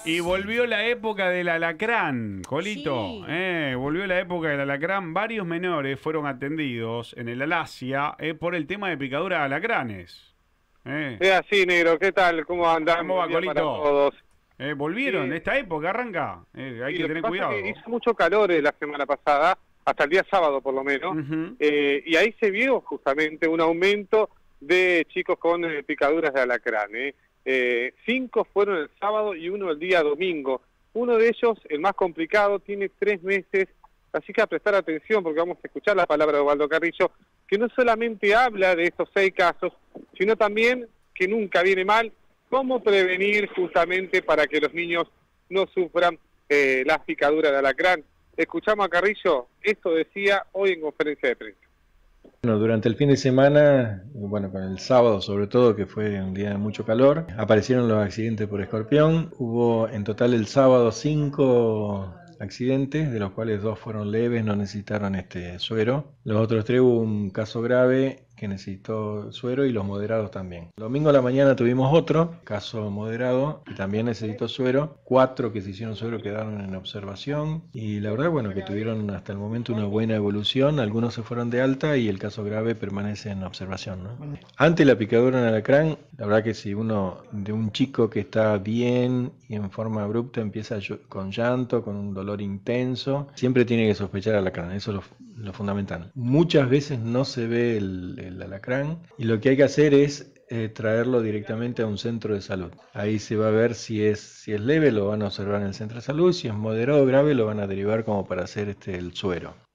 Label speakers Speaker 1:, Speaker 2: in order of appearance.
Speaker 1: Y volvió la época del alacrán, Colito.
Speaker 2: Sí.
Speaker 1: Volvió la época del alacrán. Varios menores fueron atendidos en el Alasia por el tema de picadura de alacranes. Eh,
Speaker 3: Es así, negro, ¿qué tal? ¿Cómo andan?
Speaker 1: ¿Cómo
Speaker 3: Buen
Speaker 1: va,
Speaker 3: día para
Speaker 1: Colito?
Speaker 3: todos.
Speaker 1: Volvieron,
Speaker 3: Eh,
Speaker 1: esta época arranca. Hay
Speaker 3: y
Speaker 1: que
Speaker 3: lo que
Speaker 1: tener
Speaker 3: pasa es que
Speaker 1: cuidado.
Speaker 3: hizo mucho calor la semana pasada, hasta el día sábado por lo menos,
Speaker 1: Ujú.
Speaker 3: y ahí se vio justamente un aumento de chicos con picaduras de alacrán. 5 fueron el sábado y uno el día domingo. Uno de ellos, el más complicado, tiene 3 meses, así que a prestar atención porque vamos a escuchar la palabra de Osvaldo Carrillo, que no solamente habla de estos 6 casos, sino también que nunca viene mal cómo prevenir justamente para que los niños no sufran las picaduras de alacrán. Escuchamos a Carrillo, esto decía hoy en conferencia de prensa.
Speaker 4: Bueno, durante el fin de semana, bueno, con el sábado sobre todo, que fue un día de mucho calor, aparecieron los accidentes por escorpión. Hubo en total el sábado 5 accidentes, de los cuales 2 fueron leves, no necesitaron suero. Los otros 3 hubo un caso grave que necesitó suero y los moderados también. El domingo a la mañana tuvimos otro caso moderado que también necesitó suero. 4 que se hicieron suero quedaron en observación y la verdad, bueno, que tuvieron hasta el momento una buena evolución. Algunos se fueron de alta y el caso grave permanece en observación, ¿no? Ante la picadura en alacrán, la verdad que si uno de un chico que está bien y en forma abrupta empieza con llanto, con un dolor intenso, siempre tiene que sospechar alacrán, eso es lo fundamental. Muchas veces no se ve el alacrán y lo que hay que hacer es traerlo directamente a un centro de salud. Ahí se va a ver si es leve, lo van a observar en el centro de salud, si es moderado o grave, lo van a derivar como para hacer el suero.